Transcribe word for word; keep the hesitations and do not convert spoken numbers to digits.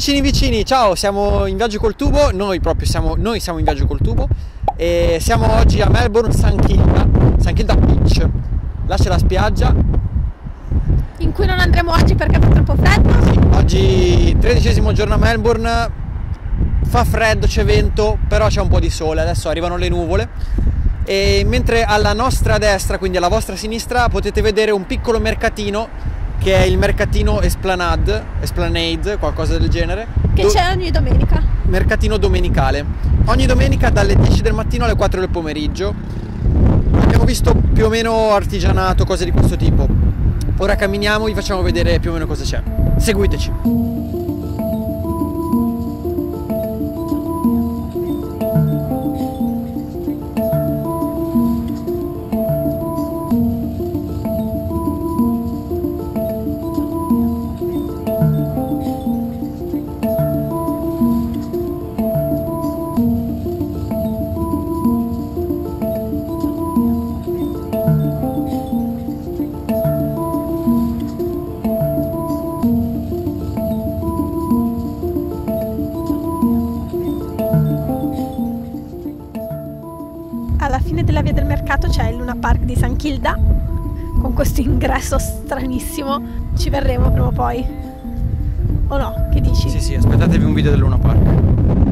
Vicini vicini, ciao, siamo in viaggio col tubo, noi proprio siamo, noi siamo in viaggio col tubo e siamo oggi a Melbourne, St Kilda, St Kilda Beach, là c'è la spiaggia. In cui non andremo oggi perché fa troppo freddo? Sì, oggi tredicesimo giorno a Melbourne, fa freddo, c'è vento, però c'è un po' di sole, adesso arrivano le nuvole e mentre alla nostra destra, quindi alla vostra sinistra, potete vedere un piccolo mercatino che è il mercatino Esplanade, Esplanade, qualcosa del genere. Che c'è ogni domenica. Mercatino domenicale. Ogni domenica dalle dieci del mattino alle quattro del pomeriggio. Abbiamo visto più o meno artigianato, cose di questo tipo. Ora camminiamo, vi facciamo vedere più o meno cosa c'è. Seguiteci. Alla fine della via del mercato c'è il Luna Park di St Kilda con questo ingresso stranissimo. Ci verremo prima o poi, o no? Che dici? Sì sì, aspettatevi un video del Luna Park.